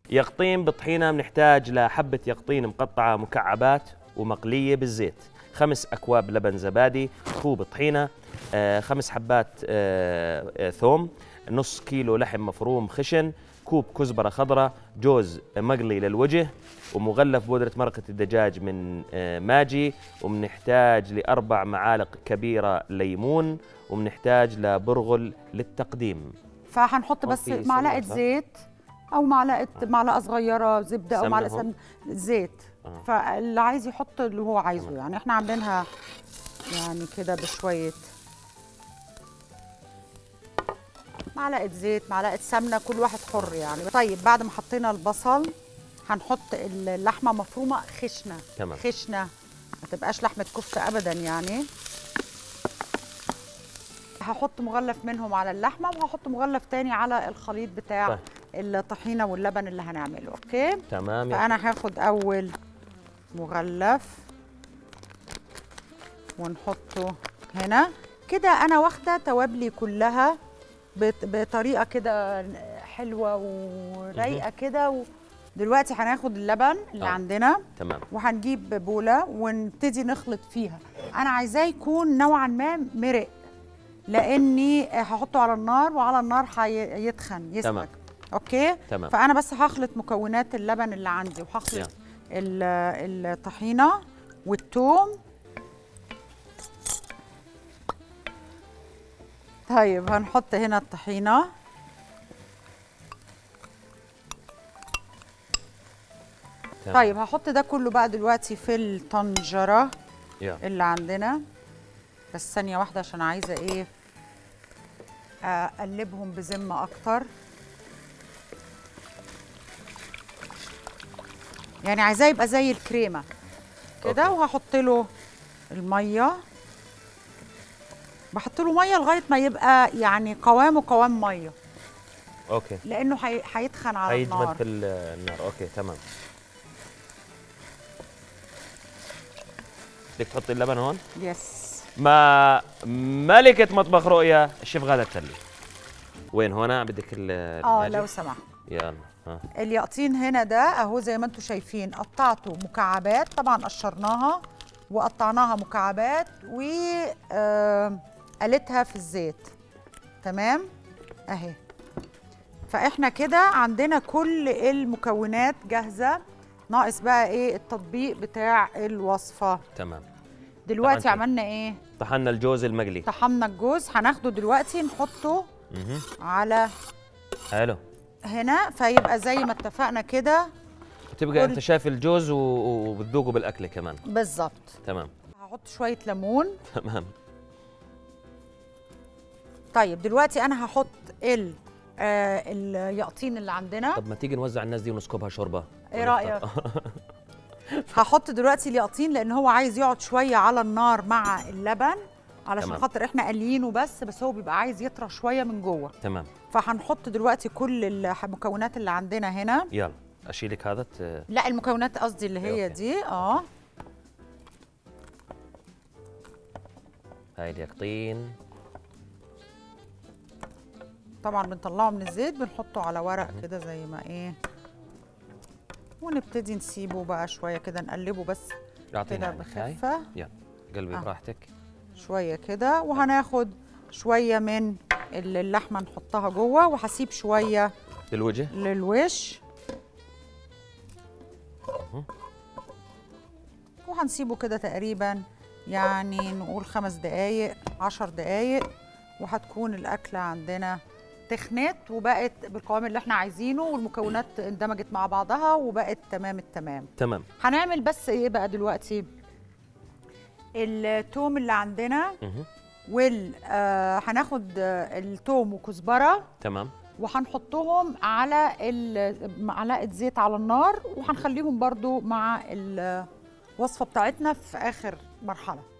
يقطين بطحينة بنحتاج لحبة يقطين مقطعة مكعبات ومقلية بالزيت، 5 أكواب لبن زبادي، كوب طحينة، 5 حبات ثوم، نص كيلو لحم مفروم خشن، كوب كزبرة خضراء، جوز مقلي للوجه، ومغلف بودرة مرقة الدجاج من ماجي، وبنحتاج ل4 معالق كبيرة ليمون، وبنحتاج لبرغل للتقديم. فهنحط بس معلقة زيت أو معلقة صغيرة زبدة أو معلقة زيت. فاللي عايز يحط اللي هو عايزه، يعني احنا عاملينها يعني كده بشوية معلقة زيت، معلقة سمنة، كل واحد حر يعني. طيب بعد ما حطينا البصل هنحط اللحمة مفرومة خشنة. تمام. خشنة، ما تبقاش لحمة كفتة أبدا يعني. هحط مغلف منهم على اللحمة وهحط مغلف تاني على الخليط بتاع الطحينة واللبن اللي هنعمله. اوكي تمام. فأنا هاخد أول مغلف ونحطه هنا كده. أنا واخدة توابلي كلها بطريقة كده حلوة ورايقة كده. دلوقتي هناخد اللبن اللي عندنا. تمام. وهنجيب بولة ونبتدي نخلط فيها. أنا عايزاه يكون نوعا ما مرق، لأني هحطه على النار وعلى النار هيتخن يسمك. تمام. أوكي. تمام. فأنا بس هخلط مكونات اللبن اللي عندي، وهخلط الطحينة والثوم. طيب هنحط هنا الطحينة. طيب هحط ده كله بقى دلوقتي في الطنجرة اللي عندنا. بس ثانية واحدة عشان عايزة ايه اقلبهم بذمة اكتر، يعني عايزاه يبقى زي الكريمة كده. وهحط له المية، بحط له مية لغاية ما يبقى يعني قوامه قوام مية. اوكي. لأنه هيتخن على النار. هيجمد في النار. اوكي تمام. بدك تحطي اللبن هون؟ يس. ما ملكة مطبخ رؤيا الشيف غادة التلي. وين هون بدك لو سمحت. يلا. اليقطين هنا ده اهو زي ما انتم شايفين، قطعته مكعبات، طبعا قشرناها وقطعناها مكعبات وقلتها في الزيت. تمام اهي. فاحنا كده عندنا كل المكونات جاهزه، ناقص بقى ايه التطبيق بتاع الوصفه. تمام. دلوقتي عملنا ايه؟ طحنا الجوز المقلي. طحنا الجوز، هناخده دلوقتي نحطه على حلو هنا، فيبقى زي ما اتفقنا كده. تبقى انت شايف الجوز وبتذوقه بالاكل كمان. بالظبط. تمام. هحط شويه ليمون. تمام. طيب دلوقتي انا هحط اليقطين اللي عندنا. طب ما تيجي نوزع الناس دي ونسكبها شوربه، ايه رايك؟ هحط دلوقتي اليقطين لان هو عايز يقعد شويه على النار مع اللبن، علشان خاطر احنا قليينه بس هو بيبقى عايز يطرى شويه من جوه. تمام. فهنحط دلوقتي كل المكونات اللي عندنا هنا. يلا اشيلك هذا لا المكونات قصدي اللي هي دي. هاي اليقطين طبعا بنطلعه من الزيت، بنحطه على ورق كده زي ما ايه، ونبتدي نسيبه بقى شويه كده، نقلبه بس كده بخفه. يلا قلبي براحتك. شويه كده، وهناخد شويه من اللحمه نحطها جوه، وهسيب شويه للوجه للوش، وهنسيبه كده تقريبا يعني نقول 5 دقايق 10 دقايق، وهتكون الأكلة عندنا تخنت وبقت بالقوام اللي احنا عايزينه، والمكونات اندمجت مع بعضها وبقت تمام التمام. تمام. هنعمل بس ايه بقى دلوقتي؟ التوم اللي عندنا هناخد التوم وكزبرة. تمام. وهنحطهم على معلقة زيت على النار، وهنخليهم برضو مع الوصفة بتاعتنا في آخر مرحلة.